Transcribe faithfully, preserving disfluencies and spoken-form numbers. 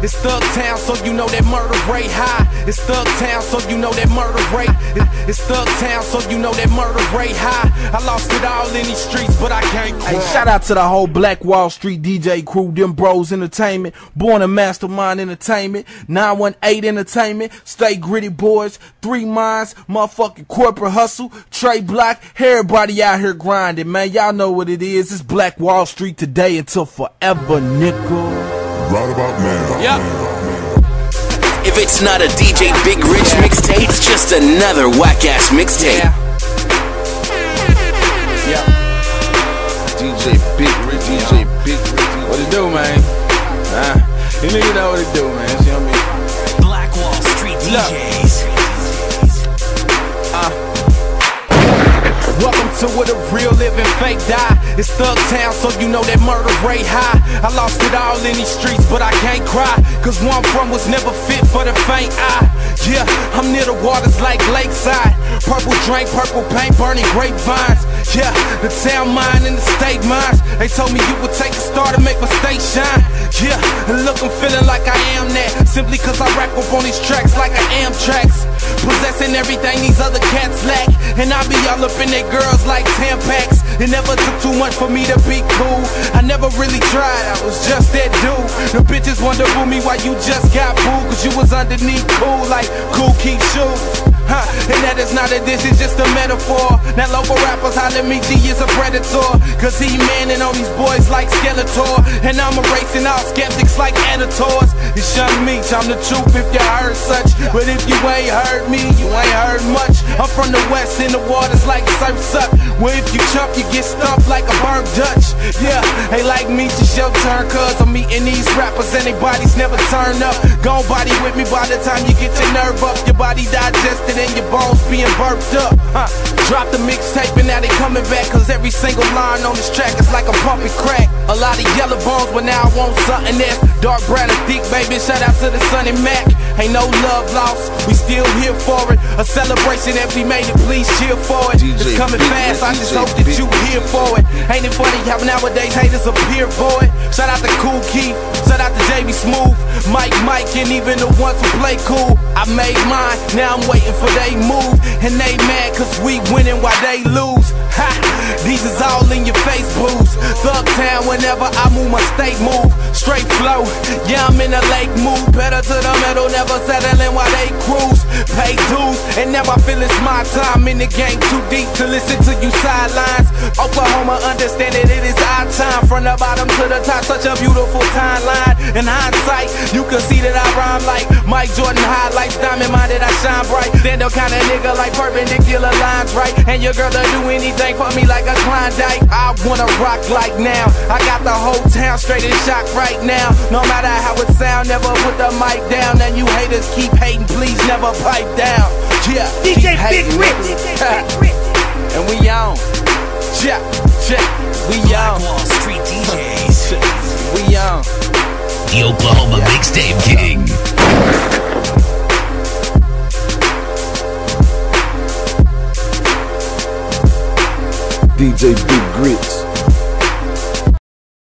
It's Thug Town, so you know that murder rate high. It's Thug Town, so you know that murder rate. It's Thug Town, so you know that murder rate high. I lost it all in these streets, but I can't cry. Hey, shout out to the whole Black Wall Street D J crew, them bros entertainment, Born and Mastermind Entertainment, nine one eight Entertainment, Stay Gritty Boys, Three Minds, motherfucking Corporate Hustle, Trey Block, everybody out here grinding, man. Y'all know what it is. It's Black Wall Street today until forever, nickel. Right about now. Yep. If it's not a D J Big Rich mixtape, it's just another whack-ass mixtape. Yeah. Yeah. D J Big Rich, D J Big Rich. What it do, man? Huh? You niggas know what it do, man. See what I mean? Black Wall Street D Js. Uh. Welcome to where the real living fake die. It's Thug Town, so you know that murder rate high. I lost it all in these streets, but I can't cry, cause where I'm from was never fit for the faint eye. Yeah, I'm near the waters like Lakeside. Purple drink, purple paint, burning grapevines. Yeah, the town mine and the state mines. They told me you would take a star to make my state shine. Yeah, and look, I'm feeling like I am that, simply cause I rack up on these tracks like I am tracks. Possessing everything these other cats lack, and I be all up in their girls like Tampax. It never took too much for me to be cool. I never really tried, I was just that dude. The bitches wonder who me why you just got booed, cause you was underneath cool like Cool Keep Shoes. Huh, and that is not a diss, it's just a metaphor. Now local rappers holler me, G is a predator, cause he manning on these boys like Skeletor. And I'm erasing all skeptics like editors. It's Young Meech, I'm the truth if you heard such, but if you ain't heard me, you ain't heard much. I'm from the west in the waters like surf's up, where if you chump you get stumped like a burnt Dutch. Yeah, they like me, just your turn, cause I'm meeting these rappers and they bodies never turn up. Gon' body with me by the time you get your nerve up, your body digested and your bones being burped up. Huh. Drop the mixtape and now they coming back, cause every single line on this track is like a pumping crack. A lot of yellow bones, but now I want something that's dark brown and thick, baby. Shout out to the Sun and Mac. Ain't no love lost, we still here for it. A celebration that we made it, please cheer for it. It's coming fast, I just hope that you here for it. Ain't it funny how nowadays haters appear for it? Shout out to Cool Keith, shout out to J B Smooth, Mike Mike, and even the ones who play cool. I made mine, now I'm waiting for they move, and they mad cause we winning while they lose. Ha! These is all in your face blues. Thug Town, whenever I move my state move. Straight flow, yeah I'm in a lake mood. Better to the metal, never settling while they cruise. Pay dues, and now I feel it's my time. In the game too deep to listen to you sidelines. Oklahoma, understand that it is our time. From the bottom to the top, such a beautiful timeline. In hindsight, you can see that I rhyme like Mike Jordan highlights. Diamond minded, I shine bright. Stand up kind of nigga like perpendicular lines, right? And your girl to do anything for me like a Klondike. I wanna rock like now. I got the whole town straight in shock right now. No matter how it sound, never put the mic down. And you haters keep hating, please never pipe down. Yeah, D J Big Rich. And we on. Yeah, yeah, we on. Black Wall Street D Js. We on. The Oklahoma yeah. Mixtape King. D J Big Grits.